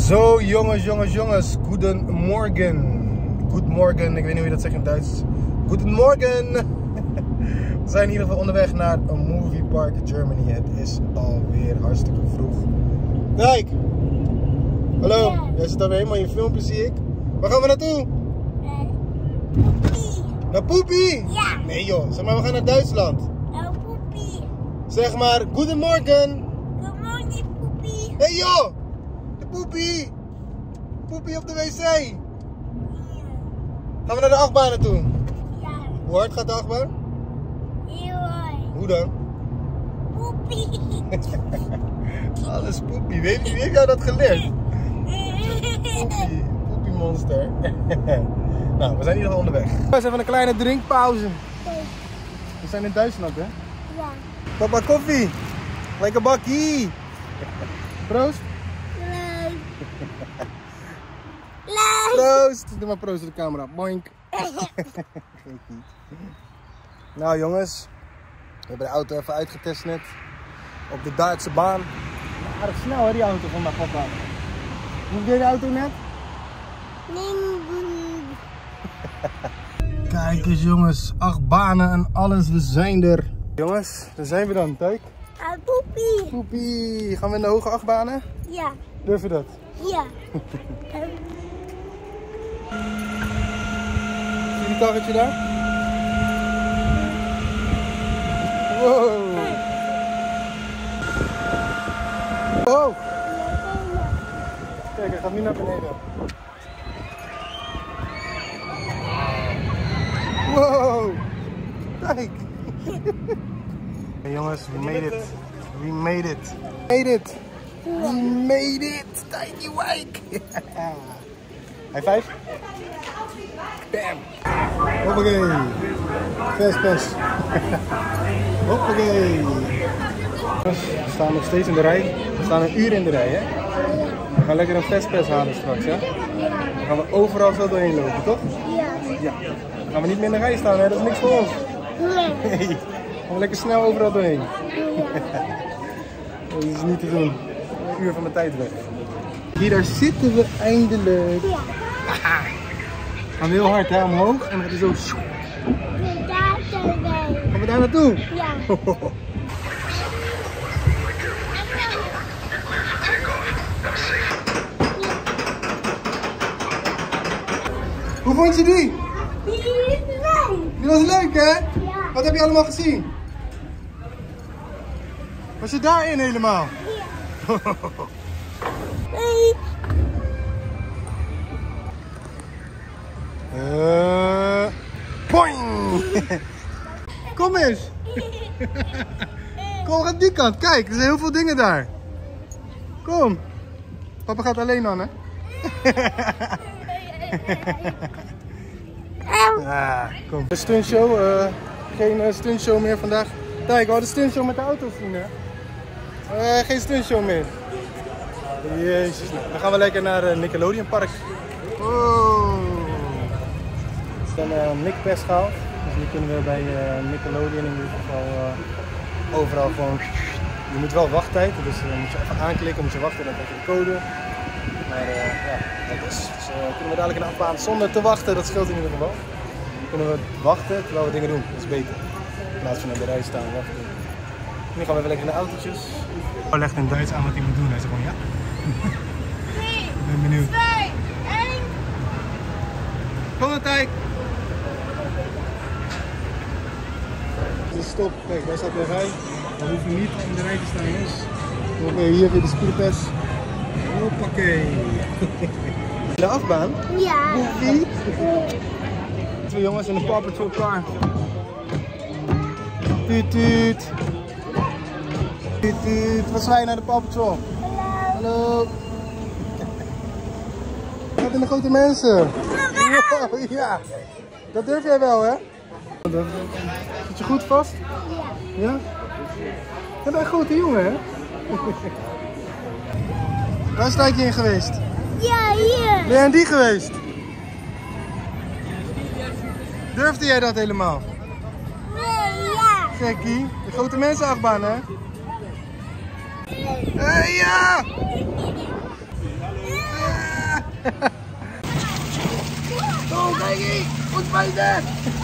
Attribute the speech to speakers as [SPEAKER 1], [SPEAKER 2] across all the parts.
[SPEAKER 1] Zo jongens, goedemorgen. Goedemorgen, ik weet niet hoe je dat zegt in Duits. Goedemorgen. We zijn in ieder geval onderweg naar een movie park Germany. Het is alweer hartstikke vroeg. Kijk! Hallo, jij zit alweer helemaal in je filmpje, zie ik. Waar gaan we naartoe?
[SPEAKER 2] Poepie.
[SPEAKER 1] Naar Poepie?
[SPEAKER 2] Ja.
[SPEAKER 1] Nee joh, zeg maar we gaan naar Duitsland.
[SPEAKER 2] Nou, Poepie.
[SPEAKER 1] Zeg maar, goedemorgen.
[SPEAKER 2] Goedemorgen, Poepie.
[SPEAKER 1] Hey joh! De Poepie! Poepie op de wc! Gaan we naar de achtbaan naartoe?
[SPEAKER 2] Ja.
[SPEAKER 1] Hoe hard gaat de achtbaan?
[SPEAKER 2] Heel hard.
[SPEAKER 1] Hoe dan?
[SPEAKER 2] Poepie.
[SPEAKER 1] Alles Poepie. Wie heeft jou dat geleerd? Poepie. Poepie monster. Nou, we zijn in ieder geval onderweg. We zijn even een kleine drinkpauze. We zijn in Duitsland, hè?
[SPEAKER 2] Ja.
[SPEAKER 1] Papa koffie. Lekker bakkie. Proost.
[SPEAKER 2] Leuk. Leuk.
[SPEAKER 1] Proost. Doe maar proost op de camera. Boink. Nou jongens, we hebben de auto even uitgetest net. Op de Duitse baan. Aardig snel hè die auto van mijn papa. Hoe deed de auto net? Kijk eens jongens, 8 banen en alles, we zijn er. Jongens, daar zijn we dan, Tuik.
[SPEAKER 2] Poepie.
[SPEAKER 1] Poepie, gaan we in de hoge 8 banen?
[SPEAKER 2] Ja.
[SPEAKER 1] Durf je dat?
[SPEAKER 2] Ja.
[SPEAKER 1] Zie je die karretje daar? Wow. Wow. Kijk, hij gaat nu naar beneden. Wow. Kijk. Hey jongens, we made it. We made it. Made it. We made it. Tiny Wijk. High five. Bam. Hoppakee. Fast. Hoppakee. We staan nog steeds in de rij. We staan een uur in de rij, hè? We gaan lekker een fastpass halen straks, hè? Dan gaan we overal zo doorheen lopen, toch? Ja. Dan gaan we niet meer in de rij staan, hè? Dat is niks voor ons. Nee. Dan gaan we lekker snel overal doorheen. Dat is niet te doen. Een uur van mijn tijd weg. Hier, daar zitten we eindelijk.
[SPEAKER 2] Ja.
[SPEAKER 1] Gaan we heel hard, hè? Omhoog. En dan gaat hij zo...
[SPEAKER 2] Daar zijn wij.
[SPEAKER 1] Gaan we daar naartoe?
[SPEAKER 2] Ja.
[SPEAKER 1] Hoe vond je die?
[SPEAKER 2] Die is leuk.
[SPEAKER 1] Die was leuk, hè?
[SPEAKER 2] Ja.
[SPEAKER 1] Wat heb je allemaal gezien? Was je daarin helemaal?
[SPEAKER 2] Ja. Hey.
[SPEAKER 1] Boing! Kom eens! Kom, aan die kant. Kijk, er zijn heel veel dingen daar. Kom. Papa gaat alleen aan, hè? Kom. De stuntshow. Geen stuntshow meer vandaag. Kijk, we hadden stuntshow met de auto's zien, hè? Geen stuntshow meer. Jezus. Nou, dan gaan we lekker naar Nickelodeon Park. Oh. We hebben een Nick-pass gehaald. Dus nu kunnen we bij Nickelodeon in ieder geval overal gewoon... Je moet wel wachttijd, dus moet je even aanklikken, moet je wachten, dan krijg je de code. Maar ja, dat is. Dus kunnen we dadelijk een achtbaan zonder te wachten, dat scheelt in ieder geval. Dan kunnen we wachten terwijl we dingen doen, dat is beter. In plaats van aan de rij staan wachten. Nu gaan we even lekker in de autootjes. Hij legt in Duits aan wat hij moet doen, hij zegt gewoon ja. Ik ben benieuwd.
[SPEAKER 2] 2, 1.
[SPEAKER 1] Kom dan, Tijk! Stop, kijk, daar staat de rij. Dan hoef je niet in de rij te staan, jongens. Oké, hier heb je de speedpass. Hoppakee. De achtbaan?
[SPEAKER 2] Ja.
[SPEAKER 1] Wie? Twee jongens in de Paw Patrol car. Tuut tuut. Tuut tuut. Wat zwaaien naar de Paw Patrol? Hallo. Gaat in de grote mensen. Wow, ja. Dat durf jij wel, hè? Zit je goed vast? Ja. Ja? Je bent een grote jongen, hè? Waar is Tijkje in geweest?
[SPEAKER 2] Ja, hier.
[SPEAKER 1] Ben jij in die geweest? Durfde jij dat helemaal?
[SPEAKER 2] Nee, ja.
[SPEAKER 1] Gekkie. De grote mensenachtbaan, hè? Ja! Oh, kijk eens! Goed bijten!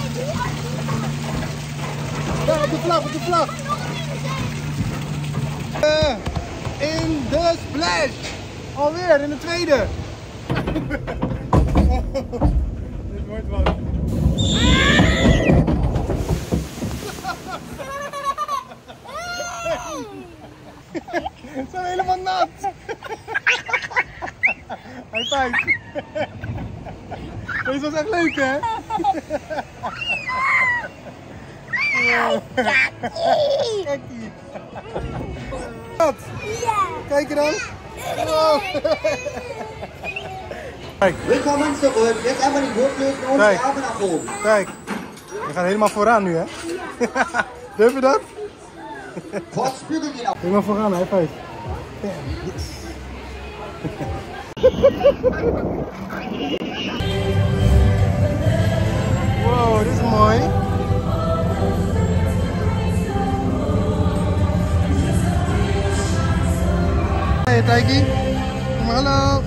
[SPEAKER 1] Ja, op de vlag, op de vlag! In de splash! Alweer, in de tweede! Dit wordt wat. Ze zijn helemaal nat! High five! Deze was echt leuk, hè? Gekkie! Wat? Kijk er dan! Wow. Kijk!
[SPEAKER 3] Willkommen zurück. Jetzt einfach die Gurtgurten und die Arme nach oben.
[SPEAKER 1] Kijk! Je gaat helemaal vooraan nu, hè? Durf je dat?
[SPEAKER 3] Fortspügeln ihn auf.
[SPEAKER 1] Helemaal vooraan, high five! Yes! Wow, dit is mooi. Hey Taiki. Hallo.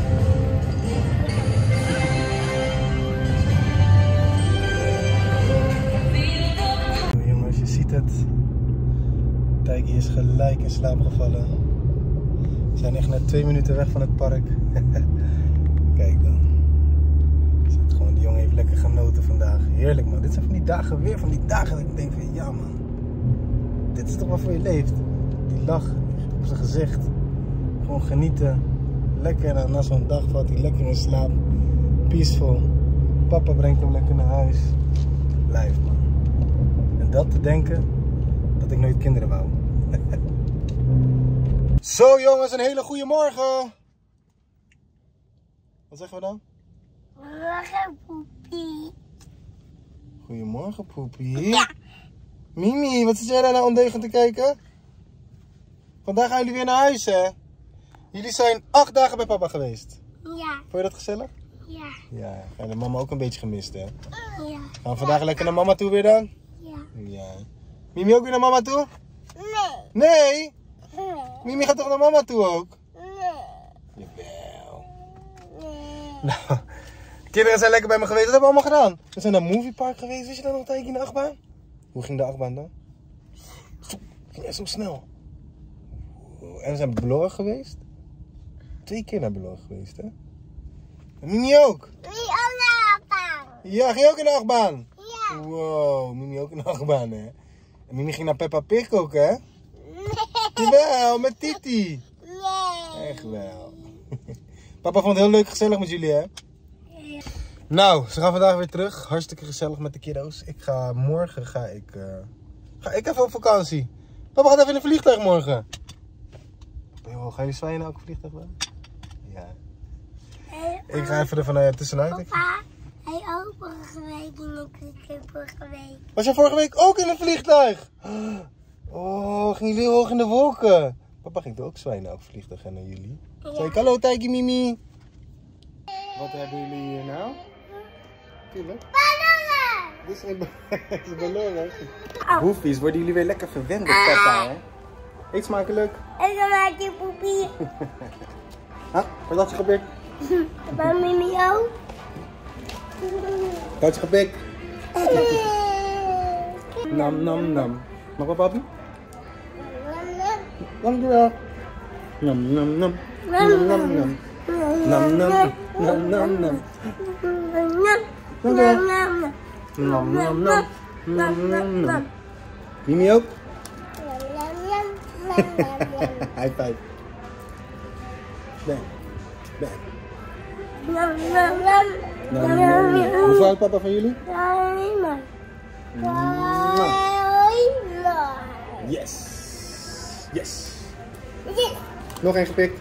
[SPEAKER 1] Jongens, je ziet het. Taiki is gelijk in slaap gevallen. We zijn echt net 2 minuten weg van het park. Kijk dan. Die jongen heeft lekker genoten vandaag. Heerlijk man. Dit zijn van die dagen, weer van die dagen dat ik denk van ja man. Dit is toch waarvoor je leeft. Die lach op zijn gezicht. Gewoon genieten. Lekker en na zo'n dag valt hij lekker in slaap. Peaceful. Papa brengt hem lekker naar huis. Live man. En dat te denken dat ik nooit kinderen wou. Zo jongens, een hele goede morgen. Wat zeggen we dan?
[SPEAKER 2] Goedemorgen, poepie.
[SPEAKER 1] Goedemorgen, poepie. Ja. Mimi, wat zit jij daar nou ondeugend te kijken? Vandaag gaan jullie weer naar huis, hè? Jullie zijn 8 dagen bij papa geweest.
[SPEAKER 2] Ja.
[SPEAKER 1] Vond je dat gezellig?
[SPEAKER 2] Ja.
[SPEAKER 1] Ja, en de mama ook een beetje gemist, hè?
[SPEAKER 2] Ja.
[SPEAKER 1] Gaan we vandaag lekker naar mama toe weer dan?
[SPEAKER 2] Ja.
[SPEAKER 1] Ja. Mimi ook weer naar mama toe?
[SPEAKER 2] Nee.
[SPEAKER 1] Nee?
[SPEAKER 2] Nee.
[SPEAKER 1] Mimi gaat toch naar mama toe ook?
[SPEAKER 2] Nee.
[SPEAKER 1] Jawel.
[SPEAKER 2] Nee.
[SPEAKER 1] Nou, kinderen zijn lekker bij me geweest. Wat hebben we allemaal gedaan? We zijn naar Moviepark geweest. Wist je dan nog een tijdje in de achtbaan? Hoe ging de achtbaan dan? Ging echt zo snel. En we zijn bij Belorg geweest. 2 keer naar Belorg geweest, hè? En Mimi ook.
[SPEAKER 2] Wie ook naar de
[SPEAKER 1] Ja, ging je ook in de achtbaan?
[SPEAKER 2] Ja.
[SPEAKER 1] Wow, Mimi ook in de achtbaan, hè? En Mimi ging naar Peppa Pig ook, hè?
[SPEAKER 2] Nee.
[SPEAKER 1] Jawel, met Titi.
[SPEAKER 2] Nee.
[SPEAKER 1] Echt wel. Papa vond het heel leuk gezellig met jullie, hè?
[SPEAKER 2] Ja.
[SPEAKER 1] Nou, ze gaan vandaag weer terug. Hartstikke gezellig met de kiddo's. Morgen ga ik even op vakantie. Papa gaat even in een vliegtuig morgen. Yo, gaan jullie zwijnen ook een vliegtuig wel? Ja. Ik ga even er van tussenuit.
[SPEAKER 2] Papa, hij ook vorige week in een vorige week.
[SPEAKER 1] Was jij vorige week ook in een vliegtuig? Oh, gingen jullie hoog in de wolken? Papa ging er ook zwijnen ook vliegtuig en naar jullie.
[SPEAKER 2] Ja.
[SPEAKER 1] Zei ik hallo Taiki Mimi. Wat hebben jullie hier nou? Tuurlijk.
[SPEAKER 2] Ballonnen!
[SPEAKER 1] Dit is belangrijk. Hoefies, worden jullie weer lekker verwend door papa, hè? Eet smakelijk.
[SPEAKER 2] En dan maak je poepie.
[SPEAKER 1] Ha, wat had je gepikt?
[SPEAKER 2] Bij Mimi ook.
[SPEAKER 1] Wat had je gepikt? Nam, nam, nam. Mag wel, papi? Dankjewel. Nam, nam, nam. Nam, nam, nam. Nam, nam, nam, nam, nam. Dankjewel. Nam, nam, nam. Nam, nam, nam. Mimi ook? High five. Bang. Bang. Hoeveel houdt papa van jullie? Yes. Yes. Nog één gepikt.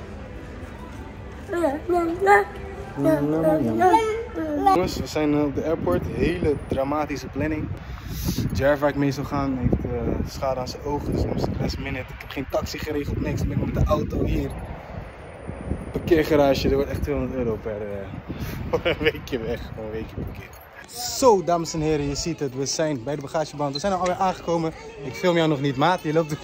[SPEAKER 1] Jongens, we zijn op de airport. Hele dramatische planning. Jerv, waar ik mee zou gaan, heeft schade aan zijn ogen. Dus moest ik last minute. Ik heb geen taxi geregeld, niks. Ik ben met de auto hier. Parkeergarage, er wordt echt €200 voor een weekje weg. Voor een weekje parkeer. Zo, dames en heren, je ziet het. We zijn bij de bagageband. We zijn alweer aangekomen. Ik film jou nog niet, maat. Je loopt...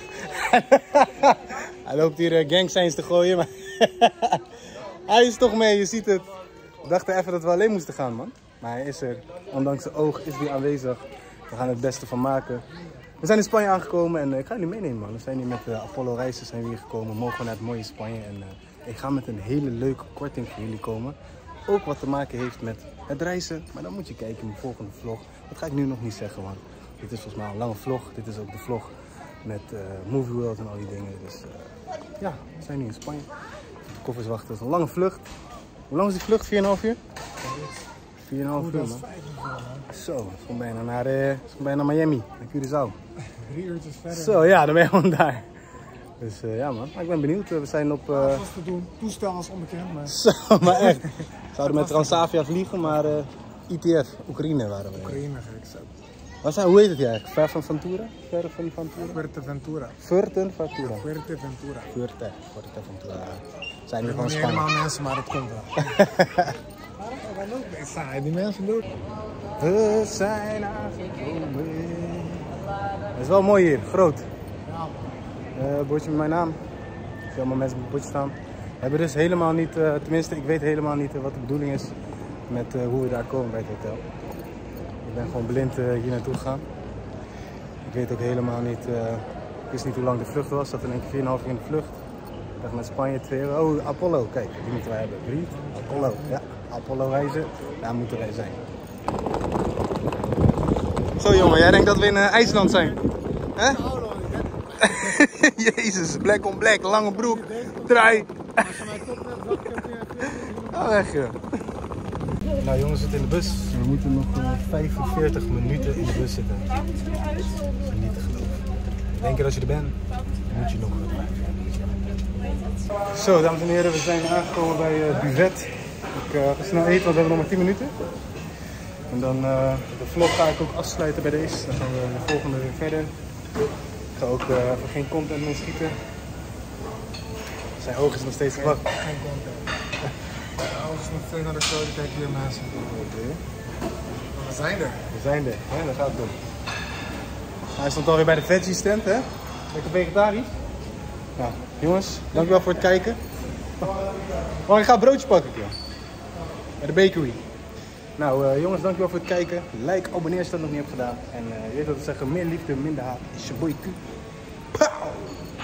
[SPEAKER 1] Hij loopt hier gang signs te gooien, maar... Hij is toch mee, je ziet het. We dachten even dat we alleen moesten gaan, man. Maar hij is er. Ondanks zijn oog is hij aanwezig. We gaan het beste van maken. We zijn in Spanje aangekomen en ik ga jullie meenemen, man. We zijn hier met Apollo Reizen zijn we hier gekomen. Mogen naar het mooie Spanje. En ik ga met een hele leuke korting voor jullie komen. Ook wat te maken heeft met het reizen. Maar dan moet je kijken in mijn volgende vlog. Dat ga ik nu nog niet zeggen, man. Dit is volgens mij een lange vlog. Dit is ook de vlog met Movie World en al die dingen. Dus ja, we zijn nu in Spanje. De koffers wachten. Het is een lange vlucht. Hoe lang is die vlucht? 4,5 uur? 4,5 uur, man. Zo, het is gewoon bijna naar Miami, naar Curaçao.
[SPEAKER 4] 3 uurtjes verder.
[SPEAKER 1] Zo, ja, dan ben je gewoon daar. Dus ja, man. Maar ik ben benieuwd. We zijn op...
[SPEAKER 4] Dat was te doen. Toestel was onbekend, maar...
[SPEAKER 1] Zo, maar echt. We zouden met Transavia vliegen, maar ITF, Oekraïne waren we.
[SPEAKER 4] Oekraïne gek zo.
[SPEAKER 1] Hoe heet het hier eigenlijk? Ver van Ventura? Ver van Ventura?
[SPEAKER 4] Fuerteventura.
[SPEAKER 1] Fuerteventura.
[SPEAKER 4] Fuerteventura.
[SPEAKER 1] Fuerteventura. Zijn
[SPEAKER 4] Er
[SPEAKER 1] hier van
[SPEAKER 4] zijn
[SPEAKER 1] Spanje.
[SPEAKER 4] helemaal mensen, maar dat komt wel. Saai, die mensen doen.
[SPEAKER 1] We zijn aangekomen. Het is wel mooi hier, groot. Bordje met mijn naam. Ik zie allemaal mensen op het bordje staan. We hebben dus helemaal niet, tenminste ik weet helemaal niet wat de bedoeling is met hoe we daar komen bij het hotel. Ik ben gewoon blind hier naartoe gegaan. Ik weet ook helemaal niet, ik wist niet hoe lang de vlucht was. Dat in één keer 4,5 uur in de vlucht. Ik dacht met Spanje 2 uur. Oh, Apollo, kijk, die moeten wij hebben. 3, Apollo, ja. Apollo Reizen, daar moeten wij zijn. Zo jongen, jij denkt dat we in IJsland zijn? Hè? Jezus, black on black, lange broek, trui. Ga weg joh. Nou jongens, we zitten in de bus. We moeten nog 45 minuten in de bus zitten. Dat is niet te geloven. Denk je als je er bent, moet je nog. Zo dames en heren, we zijn aangekomen bij Buvet. Ik ga snel eten, want we hebben nog maar 10 minuten. En dan de vlog ga ik ook afsluiten bij deze. Dan gaan we de volgende weer verder. Ik ga ook even geen content meer schieten. Zijn oog is nog steeds zwak.
[SPEAKER 4] Geen content. Als we meteen naar de foto kijken weer mensen. We zijn er.
[SPEAKER 1] We zijn er, hè? Dat gaat het doen. Hij stond alweer bij de veggie stand, hè? Lekker vegetarisch. Nou, jongens, dankjewel voor het kijken. Oh, ik ga een broodje pakken, joh. Bij de bakery. Nou jongens, dankjewel voor het kijken. Like, abonneer als je dat nog niet hebt gedaan. En je weet wat we zeggen, meer liefde, minder haat. Is je boy Q. Pauw!